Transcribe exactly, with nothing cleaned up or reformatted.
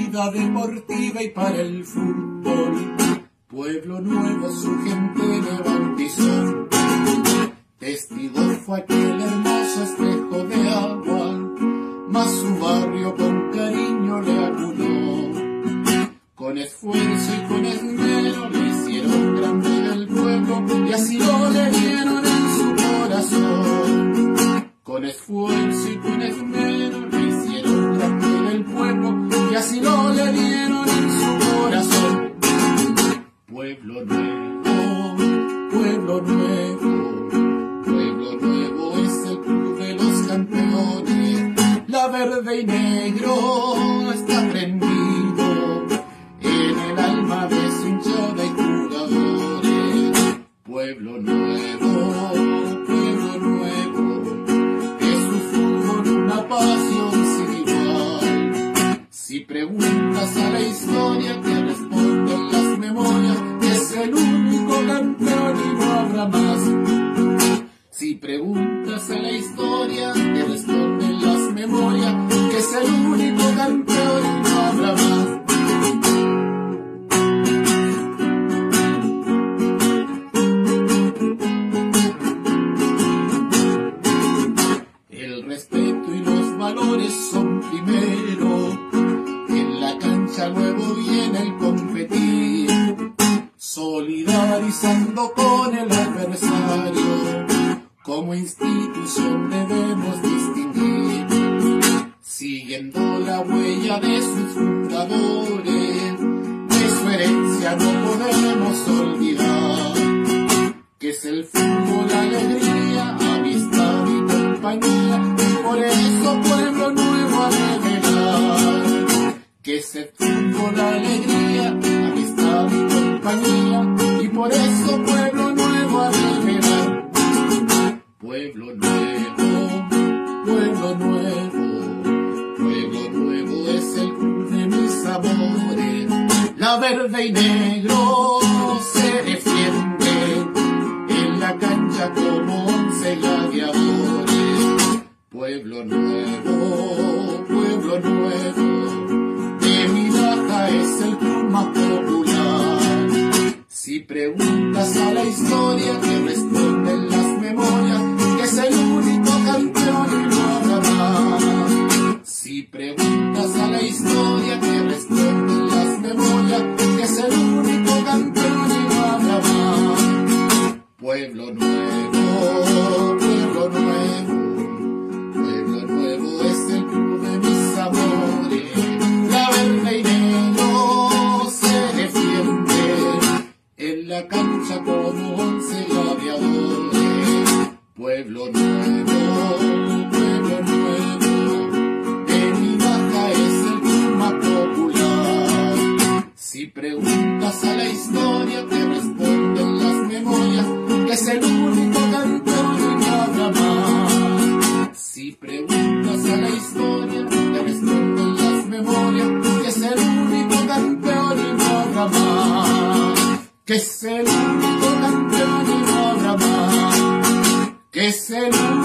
vida deportiva y para el fútbol. Pueblo Nuevo su gente le bautizó. Testigo fue aquel hermoso espejo de agua, mas su barrio con cariño le acunó. Con esfuerzo y con esmero le hicieron grande del pueblo y así lo le dieron en su corazón. Con esfuerzo y con esmero le hicieron grande del pueblo y así lo le dieron en su corazón. Pueblo Nuevo, Pueblo Nuevo, Pueblo Nuevo es el club de los campeones. La verde y negro está prendido en el alma de su hinchada y jugadores. Pueblo Nuevo, Pueblo Nuevo, es su fútbol una pasión sin igual. Si preguntas a la historia te responden las memorias, que es el único campeón y no habrá más. Si preguntas a la historia te responden las memorias, que es el único campeón y no habrá más. El respeto y los valores son primero, en la cancha luego viene el competir, solidarizando con el adversario. Como institución debemos distinguir, siguiendo la huella de sus fundadores, de su herencia no podemos olvidar, que es el fútbol, alegría, amistad y compañía, y por eso Pueblo Nuevo ha de velar, que es el fútbol, alegría, amistad y compañía, y por eso Pueblo Nuevo ha de velar. Pueblo Nuevo, Pueblo Nuevo, Pueblo Nuevo es el club de mis amores. La verde y negro se defiende en la cancha como once gladiadores. Pueblo Nuevo, Pueblo Nuevo, de mi baja es el club más popular. Si preguntas a la historia te responden las memorias, que es el único campeón y no habrá más. Si preguntas a la historia te responden las memorias, que es el único campeón y no habrá más. Pueblo Nuevo, Pueblo Nuevo, Pueblo Nuevo es el club de mis amores. La verde y negro se defiende en la cancha como once gladiadores. Pueblo Nuevo, Pueblo Nuevo, de mi baja es el club más popular. Si preguntas a la historia te responden las memorias, que es el único campeón y no habrá más. Si preguntas a la historia te responden las memorias, que es el único campeón y no habrá más. Que es el único campeón y no habrá más. Que es el único